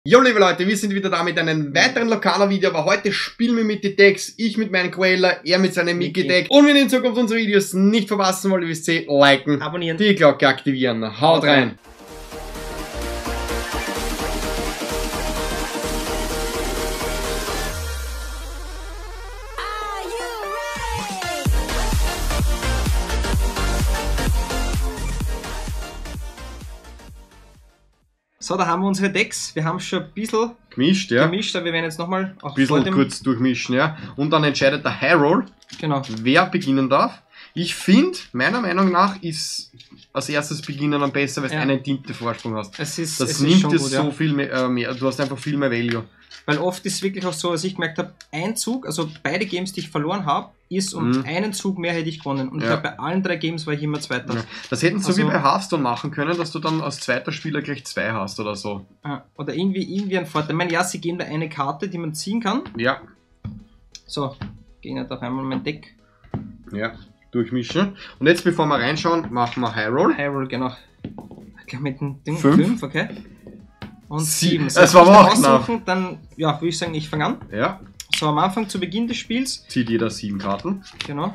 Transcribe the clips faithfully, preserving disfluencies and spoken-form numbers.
Jo liebe Leute, wir sind wieder da mit einem weiteren Lokana-Video, aber heute spielen wir mit den Decks, ich mit meinem Queller, er mit seinem Mickey-Deck. Und wenn ihr in Zukunft unsere Videos nicht verpassen wollt, wisst ihr, liken, abonnieren, die Glocke aktivieren. Haut rein! So, da haben wir unsere Decks. Wir haben schon ein bisschen gemischt, ja. gemischt, aber wir werden jetzt nochmal ein bisschen kurz durchmischen, ja. Und dann entscheidet der High Roll, genau, wer beginnen darf. Ich finde, meiner Meinung nach ist als erstes beginnen am besser, weil du ja. einen Tinte-Vorsprung hast. Es ist, das es nimmt dir so ja. viel mehr, äh, mehr, du hast einfach viel mehr Value. Weil oft ist es wirklich auch so, dass ich gemerkt habe, ein Zug, also beide Games, die ich verloren habe, ist um mhm. einen Zug mehr hätte ich gewonnen. Und ja. ich glaube, bei allen drei Games war ich immer Zweiter. Ja. Das hätten sie also, so wie bei Hearthstone machen können, dass du dann als zweiter Spieler gleich zwei hast oder so. Oder irgendwie, irgendwie ein Vorteil. Ich meine, ja, sie geben da eine Karte, die man ziehen kann. Ja. So, gehen wir doch einmal mein Deck. Ja, durchmischen. Und jetzt, bevor wir reinschauen, machen wir High Roll. High Roll, genau. Ich glaube mit dem Ding fünf, okay. Und sieben. So, das war aber auch aussuchen, dann ja, würde ich sagen, ich fange an. Ja. So, am Anfang zu Beginn des Spiels zieht jeder sieben Karten. Genau.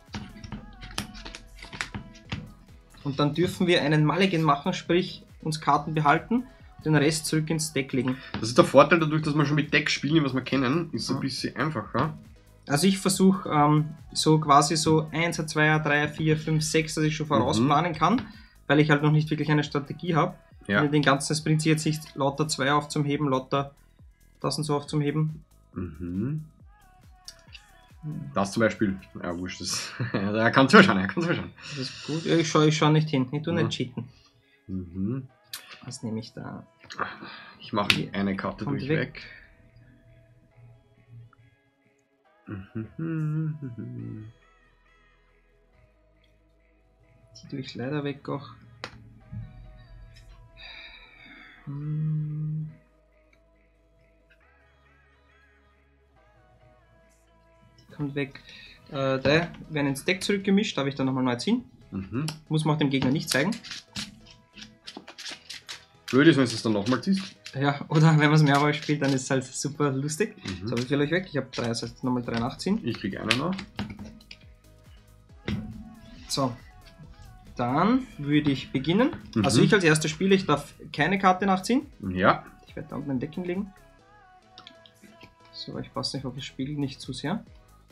Und dann dürfen wir einen Mulligan machen, sprich uns Karten behalten, den Rest zurück ins Deck legen. Das ist der Vorteil dadurch, dass wir schon mit Deck spielen, was wir kennen, ist ja. ein bisschen einfacher. Also ich versuche ähm, so quasi so eins, zwei, drei, vier, fünf, sechs, dass ich schon vorausplanen mhm. kann, weil ich halt noch nicht wirklich eine Strategie habe. Ja. Den ganzen, das bringt sich jetzt nicht lauter zwei auf zum Heben, lauter das und so auf zum Heben. Mhm. Das zum Beispiel, ja wurscht, das, er kann zuschauen, er kann zuschauen. Das ist gut, ja, ich schaue ich schau nicht hin, ich tue mhm. nicht cheaten. Mhm. Was nehme ich da? Ich mache eine Karte Kommt durch weg. weg. Die tue ich leider weg auch. Hm. Die kommt weg. Äh, da werden ins Deck zurückgemischt, darf ich dann nochmal neu ziehen. Mhm. Muss man auch dem Gegner nicht zeigen. Blöd ist, wenn du es dann nochmal ziehst. Ja, oder wenn man es mehrmals spielt, dann ist es halt super lustig. Mhm. So, wie viel euch weg? Ich habe drei, das heißt nochmal drei nachziehen. Ich kriege einen noch. So. Dann würde ich beginnen. Mhm. Also ich als erster Spieler, ich darf keine Karte nachziehen. Ja. Ich werde da unten ein Deck hinlegen. So, ich passe nicht auf das Spiegel nicht zu sehr.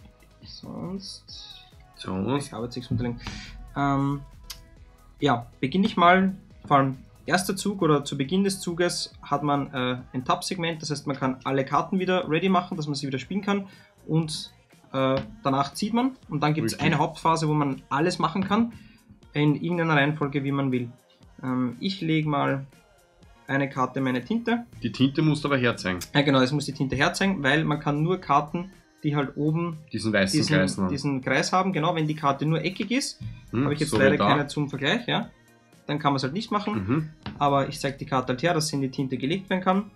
Sonst... So. Ich habe jetzt nichts unterlegen. Ähm, ja, beginne ich mal, vor allem erster Zug oder zu Beginn des Zuges hat man äh, ein Tab-Segment, das heißt man kann alle Karten wieder ready machen, dass man sie wieder spielen kann und äh, danach zieht man und dann gibt es eine Hauptphase, wo man alles machen kann. In irgendeiner Reihenfolge, wie man will. Ähm, ich lege mal eine Karte meine Tinte. Die Tinte muss aber herzeigen. Ja genau, es muss die Tinte herzeigen, weil man kann nur Karten, die halt oben diesen weißen diesen, Kreis, haben. diesen Kreis haben. Genau, wenn die Karte nur eckig ist, hm, habe ich jetzt so leider keine zum Vergleich, ja. Dann kann man es halt nicht machen. Mhm. Aber ich zeige die Karte halt her, dass sie in die Tinte gelegt werden kann.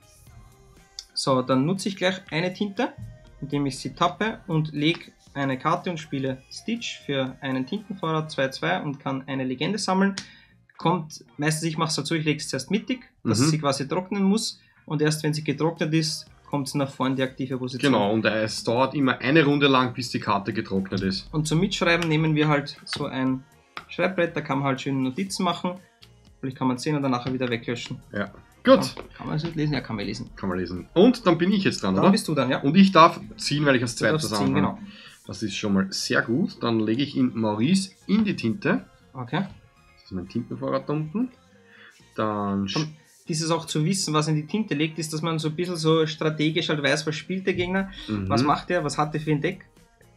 So, dann nutze ich gleich eine Tinte, indem ich sie tappe und lege eine Karte und spiele Stitch für einen Tintenvorrat zwei zwei und kann eine Legende sammeln. Kommt, meistens ich mache es dazu, ich lege es zuerst mittig, dass mhm. sie quasi trocknen muss und erst wenn sie getrocknet ist, kommt sie nach vorne die aktive Position. Genau, und es dauert immer eine Runde lang, bis die Karte getrocknet ist. Und zum Mitschreiben nehmen wir halt so ein Schreibbrett, da kann man halt schöne Notizen machen, vielleicht kann man sehen und dann nachher wieder weglöschen. Ja. Gut. Ja, kann man es nicht lesen? Ja, kann man lesen. Kann man lesen. Und dann bin ich jetzt dran, dann oder? bist du dann, ja. Und ich darf ziehen, weil ich als zweites anfange. Genau. Das ist schon mal sehr gut. Dann lege ich ihn Maurice in die Tinte. Okay. Das ist mein Tintenvorrat da unten. Dann... Und dieses auch zu wissen, was in die Tinte legt, ist, dass man so ein bisschen so strategisch halt weiß, was spielt der Gegner, mhm. was macht er, was hat er für ein Deck.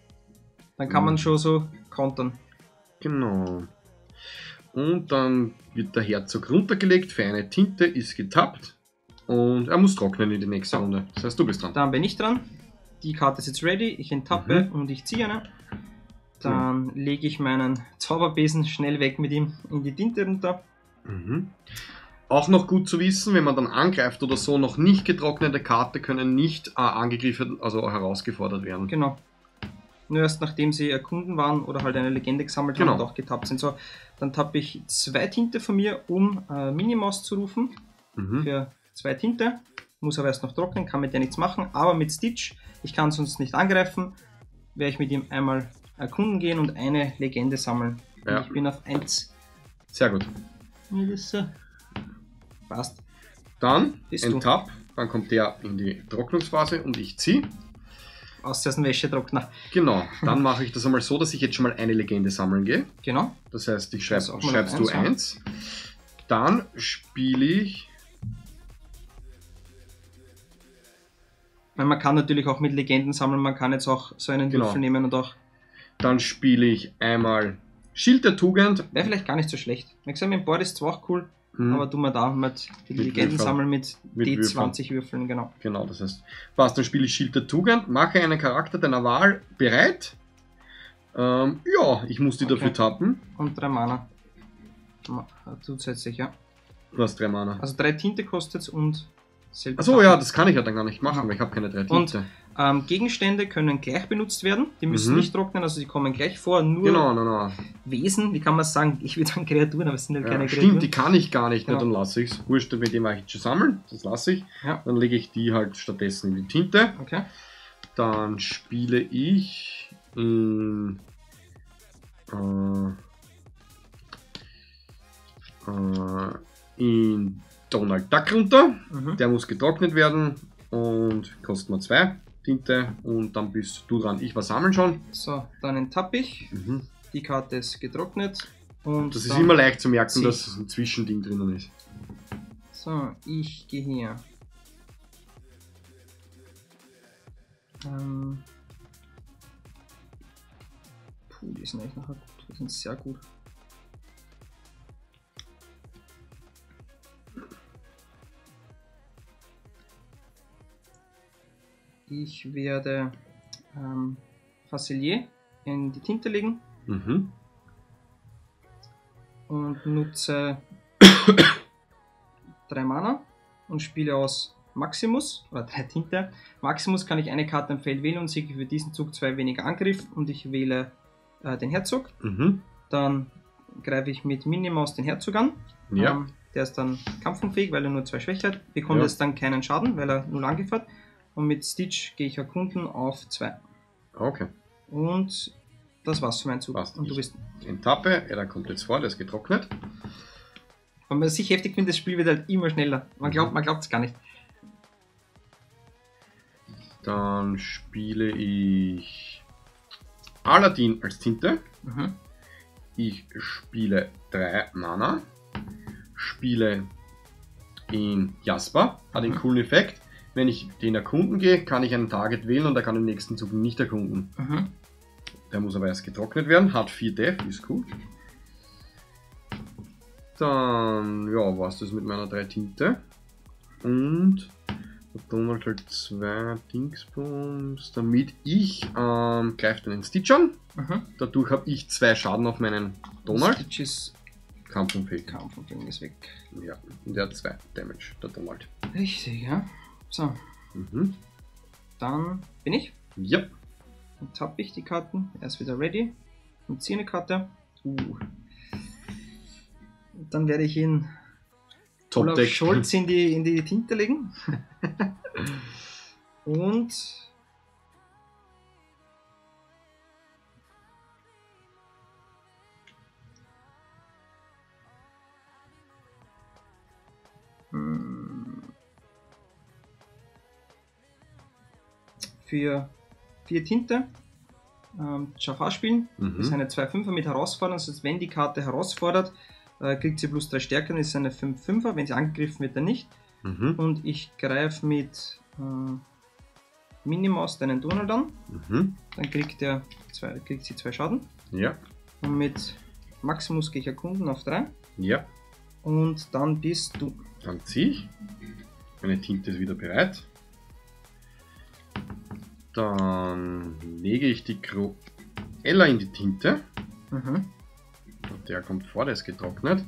Dann kann mhm. man schon so kontern. Genau. Und dann wird der Herzog runtergelegt für eine Tinte, ist getappt. Und er muss trocknen in die nächste so. Runde. Das heißt, du bist dran. Dann bin ich dran. Die Karte ist jetzt ready, ich enttappe mhm. und ich ziehe eine. Dann mhm. lege ich meinen Zauberbesen schnell weg mit ihm in die Tinte runter. Mhm. Auch noch gut zu wissen, wenn man dann angreift oder so, noch nicht getrocknete Karte können nicht äh, angegriffen, also herausgefordert werden. Genau. Nur erst nachdem sie erkunden waren oder halt eine Legende gesammelt genau. haben und auch getappt sind. So, dann tappe ich zwei Tinte von mir, um äh, Minimaus zu rufen. Mhm. Für zwei Tinte. muss aber erst noch trocknen, kann mit der nichts machen, aber mit Stitch, ich kann sonst nicht angreifen, werde ich mit ihm einmal erkunden gehen und eine Legende sammeln. Ja. Und ich bin auf eins. Sehr gut. Passt. Dann Bist ein du. Tab, dann kommt der in die Trocknungsphase und ich ziehe. Aus dem Wäschetrockner. Genau, dann mache ich das einmal so, dass ich jetzt schon mal eine Legende sammeln gehe. Genau. Das heißt, ich schreibe, Das auch mal schreibst auf du eins, ja. eins. Dann spiele ich. Weil man kann natürlich auch mit Legenden sammeln, man kann jetzt auch so einen Genau. Würfel nehmen und auch. Dann spiele ich einmal Schild der Tugend. Wäre vielleicht gar nicht so schlecht. Wie gesagt, mit dem Board ist zwar auch cool, Hm, aber tun wir da mit die Mit Legenden Würfeln. sammeln mit, Mit D Würfeln. zwanzig Würfeln, genau. Genau, das heißt, passt, dann spiele ich Schild der Tugend, mache einen Charakter deiner Wahl bereit. Ähm, ja, ich muss die Okay. dafür tappen. Und drei Mana. Ma- Zusätzlich, ja. Du hast drei Mana. Also drei Tinte kostet es und selber. Achso, ja, das kann ich ja dann gar nicht machen, Ja. weil ich habe keine drei Und- Tinte. Ähm, Gegenstände können gleich benutzt werden. Die müssen Mhm. nicht trocknen, also sie kommen gleich vor. Nur Genau, no, no. Wesen, wie kann man sagen? Ich würde sagen Kreaturen, aber es sind ja keine Ja, Kreaturen. stimmt, die kann ich gar nicht, Genau. na, dann lasse ich es. Wurscht, mit dem mache ich jetzt schon sammeln, das lasse ich. Ja. Dann lege ich die halt stattdessen in die Tinte. Okay. Dann spiele ich in, äh, äh, in Donald Duck runter. Mhm. Der muss getrocknet werden und kostet mir zwei Tinte und dann bist du dran. Ich war sammeln schon. So, dann enttappe ich. Mhm. Die Karte ist getrocknet. Und Das ist dann- immer leicht zu merken, zieh. dass ein Zwischending drinnen ist. So, ich gehe hier. Ähm. Puh, die sind eigentlich nachher gut. Die sind sehr gut. Ich werde ähm, Facilier in die Tinte legen Mhm. und nutze drei Mana und spiele aus Maximus oder drei Tinte. Maximus kann ich eine Karte im Feld wählen und siege für diesen Zug zwei weniger Angriff und ich wähle äh, den Herzog. Mhm. Dann greife ich mit Minimaus den Herzog an. Ja. Ähm, der ist dann kampfunfähig, weil er nur zwei Schwäche hat. Bekommt Ja. jetzt dann keinen Schaden, weil er null Angriff hat. Und mit Stitch gehe ich erkunden auf zwei. Okay. Und das war's für meinen Zug. Passt. Und du Ich- bist. Enttappe, er kommt jetzt vor, der ist getrocknet. Wenn man sich heftig findet, das Spiel wird halt immer schneller. Man glaubt man glaubt es gar nicht. Dann spiele ich Aladdin als Tinte. Mhm. Ich spiele drei Mana. Spiele in Jasper. Hat einen Mhm. coolen Effekt. Wenn ich den erkunden gehe, kann ich einen Target wählen und er kann im nächsten Zug nicht erkunden. Mhm. Der muss aber erst getrocknet werden. Hat vier Def, ist cool. Dann, ja, war es das mit meiner drei Tinte. Und der Donald halt zwei Dingsbums, damit ich ähm, greife den Stitch an. Mhm. Dadurch habe ich zwei Schaden auf meinen Donald. Stitch ist Kampfunfähig. Kampf und Ding ist weg. Ja, und der hat zwei Damage, der Donald. Richtig, ja. So, Mhm. dann bin ich. Ja, Dann tappe ich die Karten. Er ist wieder ready. Und ziehe eine Karte. Uh. Und dann werde ich ihn Top Olaf Deck. Scholz in die, in die Tinte legen. Und Hm. für vier Tinte ähm, Jafar spielen. Das ist Mhm. eine zwei Fünfer mit Herausforderung. Das heißt, wenn die Karte herausfordert, äh, kriegt sie plus drei Stärke, dann ist es eine fünf Fünfer. Wenn sie angegriffen wird, dann nicht. Mhm. Und ich greife mit äh, Minimaus deinen Donald an. Mhm. Dann kriegt, der zwei, kriegt sie zwei Schaden. Ja, Und mit Maximus gehe ich erkunden auf drei. ja. Und dann bist du. Dann ziehe ich. Meine Tinte ist wieder bereit. Dann lege ich die Cruella in die Tinte. Mhm. Und der kommt vor, der ist getrocknet.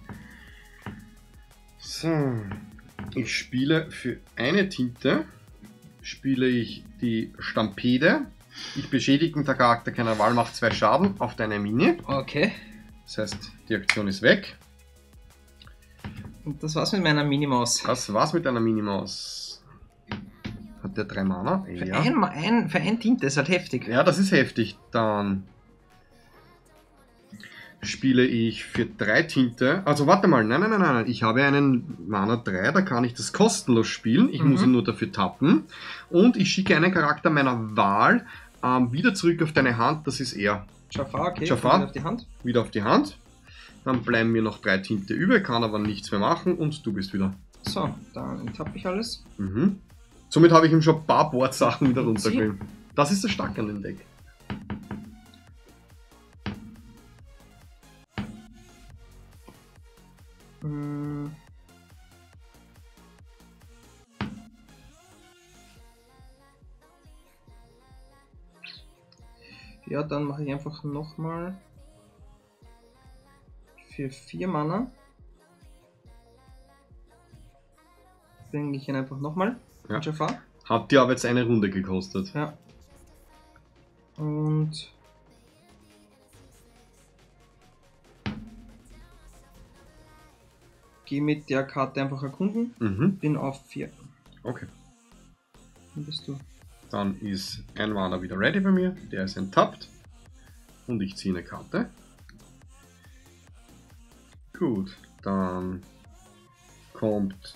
So. Ich spiele für eine Tinte spiele ich die Stampede. Ich beschädige der Charakter keiner Wahl, macht zwei Schaden auf deine Mini. Okay. Das heißt, die Aktion ist weg. Und das war's mit meiner Minimaus. Das war's mit deiner Minimaus. Hat der drei Mana? Für, Ja. ein, ein, für ein Tinte ist halt heftig. Ja, das ist heftig. Dann spiele ich für drei Tinte. Also warte mal, nein, nein, nein, nein. Ich habe einen Mana drei, da kann ich das kostenlos spielen. Ich Mhm. muss ihn nur dafür tappen. Und ich schicke einen Charakter meiner Wahl ähm, wieder zurück auf deine Hand. Das ist er. Jafar, okay. Jafar. Wieder auf die Hand. Wieder auf die Hand. Dann bleiben mir noch drei Tinte über, kann aber nichts mehr machen und du bist wieder. So, dann tappe ich alles. Mhm. Somit habe ich ihm schon ein paar Bordsachen wieder Und Sie? runtergegeben. Das ist das Starke an dem Deck. Mm. Ja, dann mache ich einfach nochmal für vier Mana. Bringe ich ihn einfach nochmal. Ja. Jafar. Hat dir aber jetzt eine Runde gekostet. Ja. Und gehe mit der Karte einfach erkunden. Mhm. Bin auf vier. Okay. Dann bist du. Dann ist ein Mana wieder ready bei mir. Der ist enttappt. Und ich ziehe eine Karte. Gut, dann kommt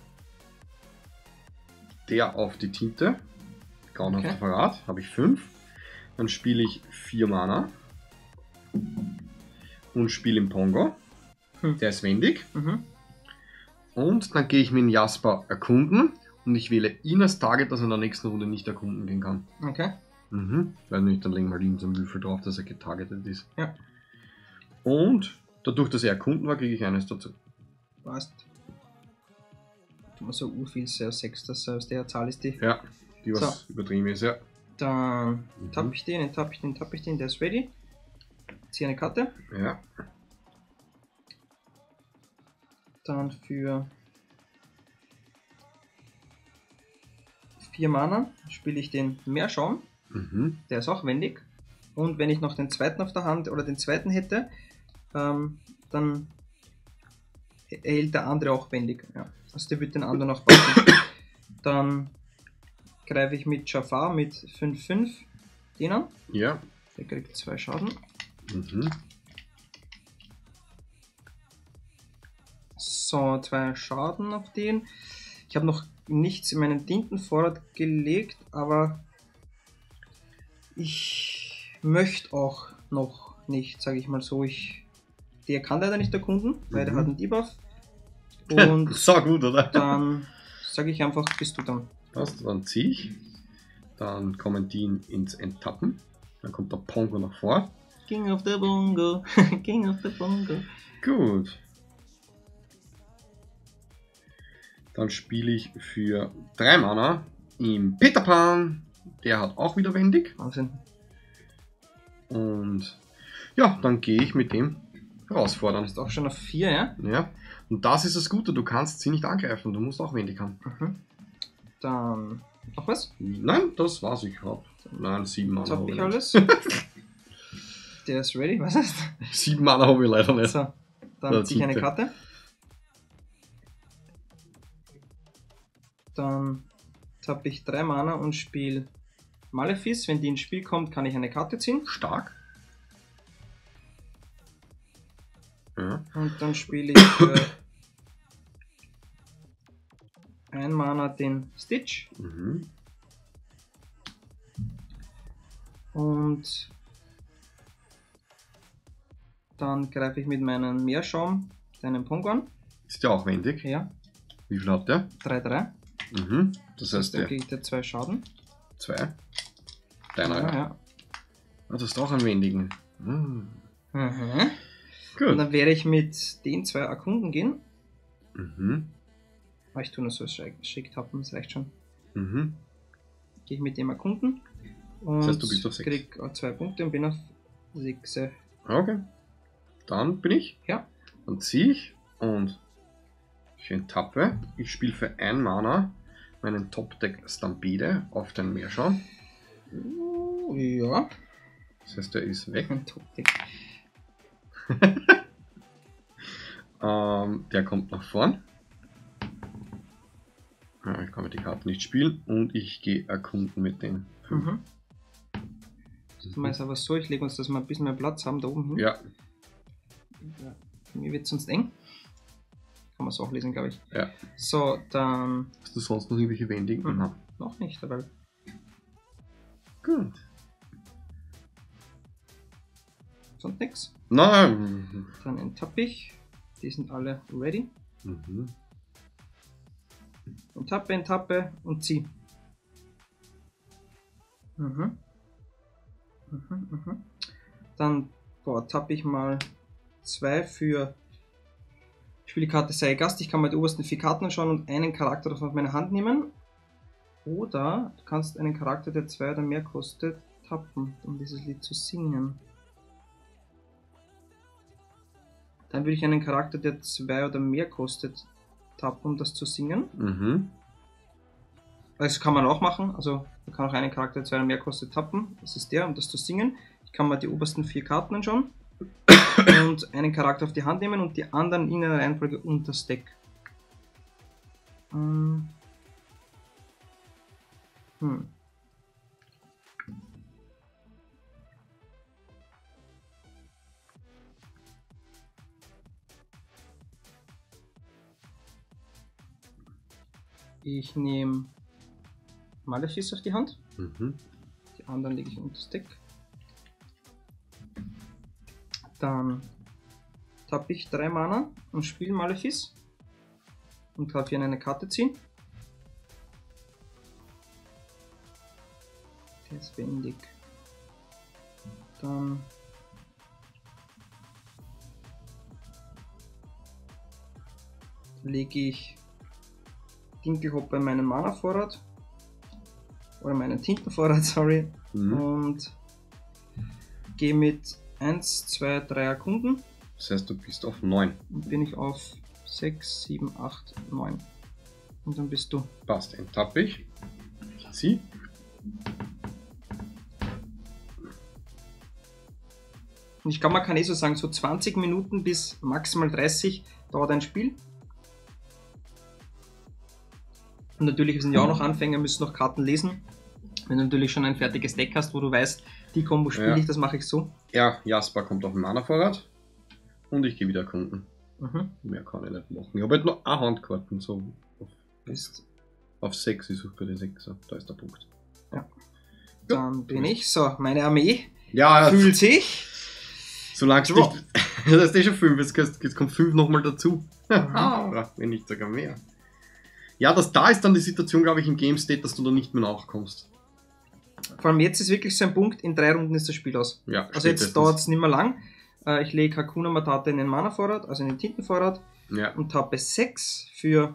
der auf die Tinte. Grauenhafter Okay. Verrat, habe ich fünf. Dann spiele ich vier Mana. Und spiele im Pongo. Hm. Der ist wendig. Mhm. Und dann gehe ich mit dem Jasper erkunden. Und ich wähle ihn als Target, dass er in der nächsten Runde nicht erkunden gehen kann. Okay. Mhm. Weil nicht, dann legen wir ihm so einen Würfel drauf, dass er getargetet ist. Ja. Und dadurch, dass er erkunden war, kriege ich eines dazu. Passt. Du musst so urviel sehr sechs, dass aus der Zahl ist die. Ja, die was So. übertrieben ist, ja. Dann Mhm. tappe ich den, den tappe ich den, tappe ich den, der ist ready. Ziehe eine Karte. Ja. Dann für vier Mana spiele ich den Meerschaum. Mhm. Der ist auch wendig. Und wenn ich noch den zweiten auf der Hand oder den zweiten hätte, ähm, dann erhält der andere auch wendig. Ja. Also der wird den anderen auch passen. Dann greife ich mit Jafar mit fünf fünf den an. Ja. Der kriegt zwei Schaden. Mhm. So, zwei Schaden auf den. Ich habe noch nichts in meinen Tintenvorrat gelegt, aber ich möchte auch noch nicht, sage ich mal so. Ich, der kann leider nicht erkunden, weil der Mhm. hat einen Debuff. Und So gut, oder? dann sage ich einfach, bist du dann. Passt, dann ziehe ich. Dann kommen die ins Enttappen. Dann kommt der Pongo nach vor. King of the Bongo, King of the Bongo. Gut. Dann spiele ich für drei Mana im Peter Pan. Der hat auch wieder wendig. Wahnsinn. Und ja, dann gehe ich mit dem herausfordern. Ist auch schon auf vier, ja? Ja. Und das ist das Gute, du kannst sie nicht angreifen, du musst auch wendig haben. Mhm. Dann noch was? Nein, das war's, ich hab. Nein, sieben Mana Jetzt hab habe ich ich alles. Der ist ready, was heißt? nicht. Sieben Mana habe ich leider nicht. So, dann Ja, ziehe ich eine siebte. Karte. Dann tappe ich drei Mana und spiele Malefice. Wenn die ins Spiel kommt, kann ich eine Karte ziehen. Stark. Ja. Und dann spiele ich für ein Mana den Stitch. Mhm. Und dann greife ich mit meinem Meerschaum deinen Pongo an. Ist der auch wendig? Ja, Wie viel hat der? drei drei. Mhm. Das Das heißt, heißt, dann der kriegt er zwei Schaden. zwei. Deiner, Ja, ja. ja. Ah, das ist doch einen wendigen. Mhm. Mhm. Und Gut. dann werde ich mit den zwei Erkunden gehen. Mhm. Aber ich tue nur so schickt haben, das reicht schon. Mhm. Gehe ich mit dem Erkunden. Und Das heißt, du bist auf sechs. krieg auch zwei Punkte und bin auf sechs. Okay. Dann bin ich. Ja. Dann ziehe ich und schön tappe. Ich spiele für ein Mana meinen Top-Deck Stampede auf den Meerschaum. Uh, ja. Das heißt, der ist weg. Ein Top-Deck. Ähm, der kommt nach vorn. Ja, ich kann mit die Karte nicht spielen und ich gehe erkunden mit den fünf. Mhm. Das machen wir jetzt aber so, ich lege uns, dass wir ein bisschen mehr Platz haben da oben hin. Ja. Ja. Mir wird es sonst eng. Kann man es auch lesen, glaube ich. Ja. So, dann... Hast du sonst noch irgendwelche Wendigen? Mhm. Nein. Noch nicht, aber... Gut. Sonst nichts. Nein. Dann enttappe ich. Die sind alle ready. Mhm. Enttappe, enttappe und zieh. Mhm. Mhm, mhm. Dann boah, tappe ich mal zwei für... Ich spiele die Karte sei Gast. Ich kann mal die obersten vier Karten anschauen und einen Charakter davon auf meine Hand nehmen. Oder du kannst einen Charakter, der zwei oder mehr kostet, tappen, um dieses Lied zu singen. Dann würde ich einen Charakter, der zwei oder mehr kostet, tappen, um das zu singen. Mhm. Das kann man auch machen. Also man kann auch einen Charakter, der zwei oder mehr kostet, tappen. Das ist der, um das zu singen. Ich kann mal die obersten vier Karten anschauen. Und einen Charakter auf die Hand nehmen und die anderen in einer Reihenfolge unter das Deck. Ähm. Hm. Ich nehme Malefice auf die Hand. Mhm. Die anderen lege ich unter das Deck. Dann tappe ich drei Mana und spiele Malefice. Und darf hier eine Karte ziehen. Der ist wendig. Dann lege ich Dinkelhopper in meinen Mana-Vorrat. Oder meinen Tintenvorrat, sorry. Mhm. Und gehe mit eins, zwei, drei Erkunden. Das heißt, du bist auf neun. Und bin ich auf sechs, sieben, acht, neun. Und dann bist du. Passt, enttappe ich. Ich ziehe. Und ich glaube, man kann eh so sagen, so zwanzig Minuten bis maximal dreißig dauert ein Spiel. Und natürlich, wir sind ja auch noch Anfänger, müssen noch Karten lesen. Wenn du natürlich schon ein fertiges Deck hast, wo du weißt, die Kombo spiele Ja. ich, das mache ich so. Ja, Jasper kommt auf den Mana-Vorrat. Und ich gehe wieder erkunden. Mhm. Mehr kann ich nicht machen. Ich habe halt noch eine Handkarten. So auf, Ist, auf sechs, ich suche bei den sechser. Da ist der Punkt. dann bin ich. So, meine Armee Ja, fühlt sich. solange es Draw. nicht. Das ist eh schon fünf, jetzt, kannst- jetzt kommt fünf nochmal dazu. Oder wenn nicht sogar mehr. Ja, das da ist dann die Situation, glaube ich, im Game State, dass du da nicht mehr nachkommst. Vor allem jetzt ist wirklich so ein Punkt, in drei Runden ist das Spiel aus. Ja, Also jetzt spätestens. dauert es nicht mehr lang. Äh, Ich lege Hakuna Matata in den Mana-Vorrat, also in den Tintenvorrat. Ja, Und tappe sechs für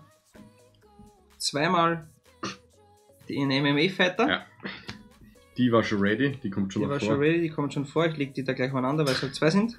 zweimal den M M A-Fighter. Ja. die war schon ready, die kommt schon Die noch war vor. schon ready, die kommt schon vor. Ich lege die da gleich aneinander, weil es halt zwei sind.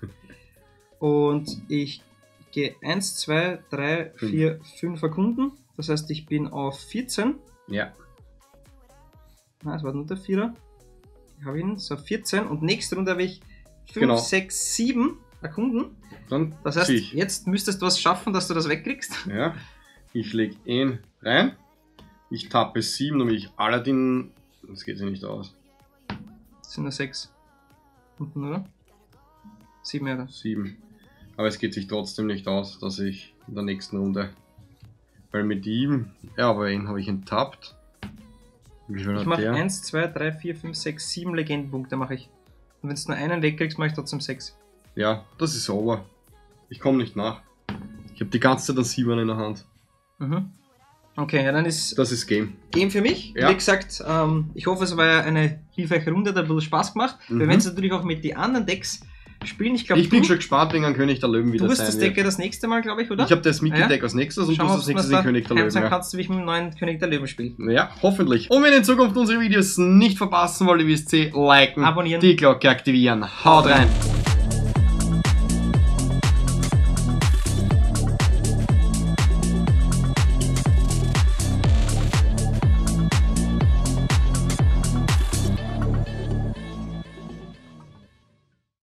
Und ich gehe eins, zwei, drei, Fünf. vier, fünf Erkunden. Das heißt, ich bin auf vierzehn. Ja, Nein, es war nur der Vierer. Ich habe ihn, so vierzehn. Und nächste Runde habe ich fünf, Genau. sechs, sieben Erkunden. dann Das heißt, zieh ich. jetzt müsstest du was schaffen, dass du das wegkriegst. Ja, ich lege ihn rein. Ich tappe sieben, damit ich Aladdin. Das geht sich nicht aus. Das sind nur sechs. Unten, oder? Sieben, oder? sieben. Aber es geht sich trotzdem nicht aus, dass ich in der nächsten Runde. Weil mit ihm. Ja, aber ihn habe ich enttappt. Wie viel Ich hat mache der? eins, zwei, drei, vier, fünf, sechs, sieben Legendenpunkte mache ich. Und wenn du nur einen wegkriegst, mache ich trotzdem sechs. Ja, das ist over. Ich komme nicht nach. Ich habe die ganze Zeit einen Sieber in der Hand. Mhm. Okay, ja, dann ist Das ist Game. Game für mich. Ja. Wie gesagt, ähm, ich hoffe, es war eine hilfreiche Runde, hat ein bisschen Spaß gemacht. Mhm. Wir werden es natürlich auch mit den anderen Decks spielen. Ich glaube, Ich bin du, schon gespannt, wegen ein König der Löwen wieder du wirst sein das wird. Deck ja das nächste Mal, glaube ich, oder? Ich habe das Mickey-Deck Ja. als nächstes und Schauen du wir, hast als ob nächstes wir den König der Löwen. Dann Ja. kannst du mich mit dem neuen König der Löwen spielen. ja, hoffentlich. Und wenn ihr in Zukunft unsere Videos nicht verpassen wollt, ihr wisst, liken, Abonnieren. die Glocke aktivieren. Haut rein!